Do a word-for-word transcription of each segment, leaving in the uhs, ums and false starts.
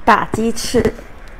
大鸡翅。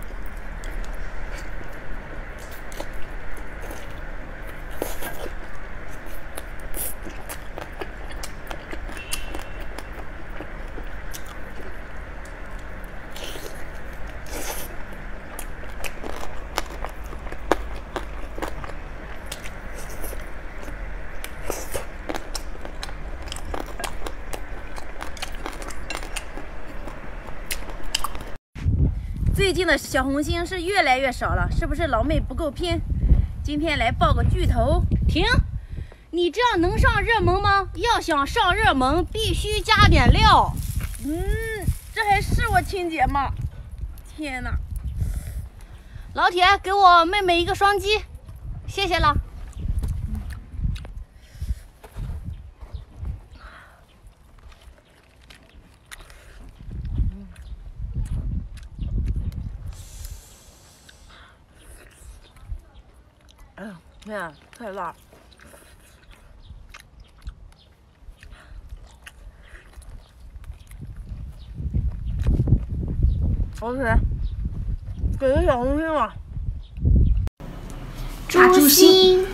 最近的小红心是越来越少了，是不是老妹不够拼？今天来报个巨头。停！你这样能上热门吗？要想上热门，必须加点料。嗯，这还是我亲姐吗？天哪！老铁，给我妹妹一个双击，谢谢了。哎呀，天啊，太辣！老铁，给个小红心吧。 猪心。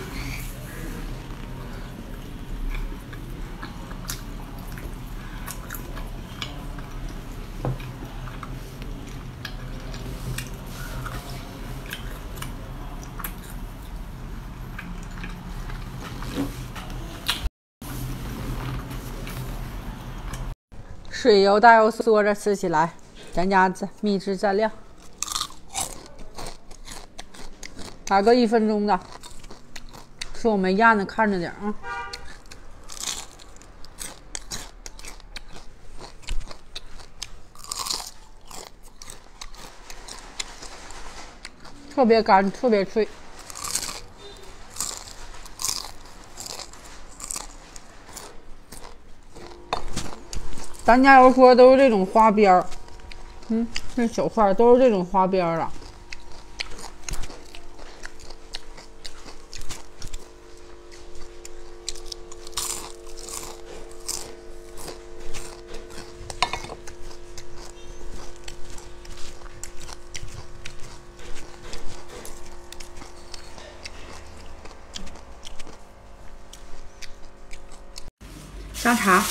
水油大油嗦着吃起来，咱家秘制蘸料，打个一分钟的，说我没压呢，看着点啊。特别干，特别脆。咱家油锅都是这种花边儿，嗯，这小块都是这种花边儿的。 香肠。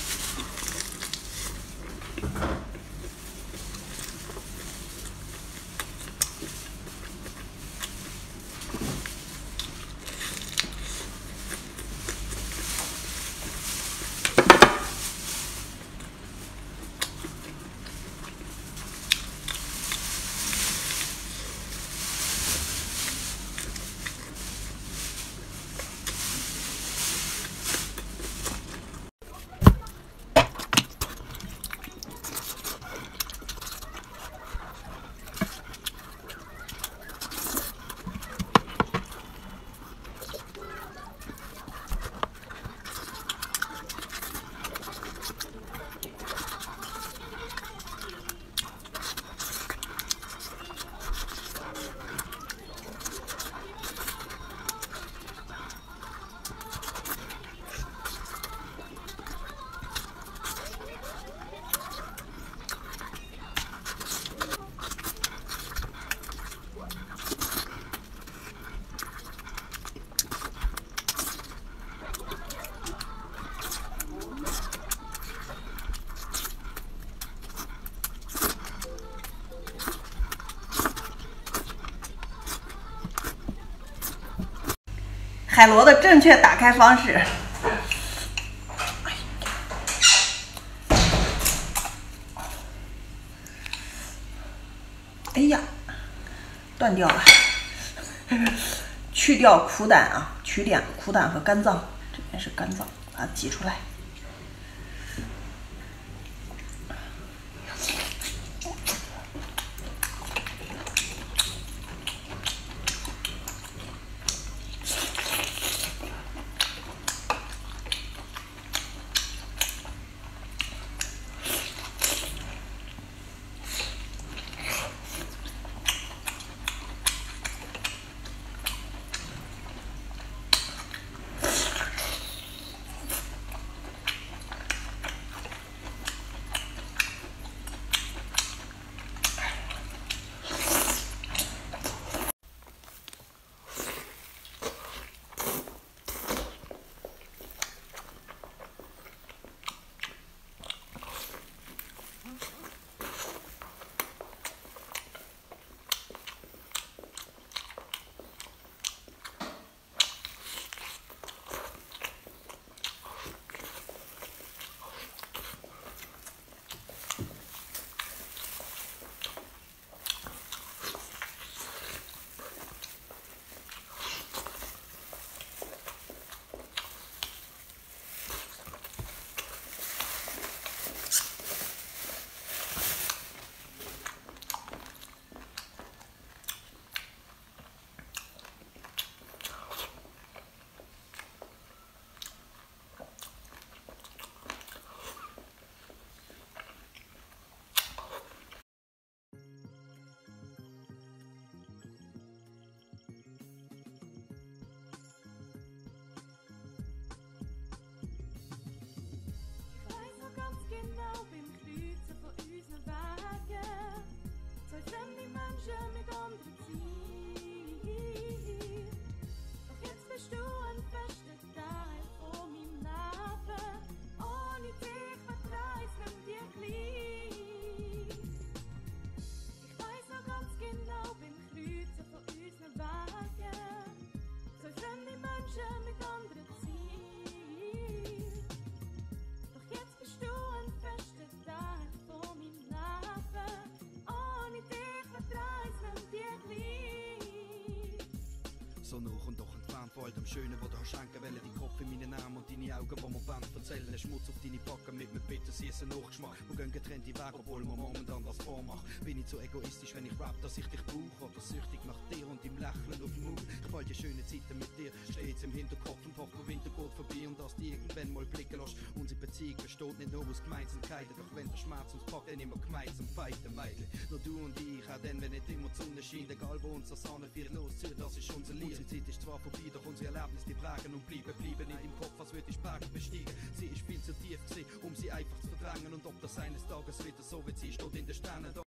海螺的正确打开方式。哎呀，断掉了。去掉苦胆啊，取点苦胆和肝脏，这边是肝脏，把它挤出来。 So noch und doch entfernt von all dem Schönen, wo du hast schenken wollen. Dein Kopf in meinen Armen und deine Augen, wo mir Band erzählen. Den Schmutz auf deine Backen mit mir bitte, sie ist ein Nachgeschmack. Wir gehen getrennt Weg, obwohl wir momentan das vormachen. Bin ich zu egoistisch, wenn ich rap, dass ich dich brauche? Oder süchtig nach dir und im Lächeln auf dem Mund? Ich fall die schönen Zeiten mit dir stets im Hinterkopf und hoffe, der Winter geht vorbei und dass die irgendwann mal blicken lässt. Unsere Beziehung besteht nicht nur aus Gemeinsamkeiten, doch wenn der Schmerz uns packt, dann immer gemeinsam fighten, Mädchen. Nur du und ich, auch dann, wenn nicht immer die Sonne scheint, egal wo unser Sahne viel loszieht, das ist unser Lied. Unsere Zeit ist zwar vorbei, doch unsere Erlebnisse, die prägen und bleiben, bleiben nicht im Kopf, als würde ich Berge besteigen. Sie ist viel zu tief gewesen, um sie einfach zu verdrängen und ob das eines Tages wieder so wird, sie steht in den Sternen.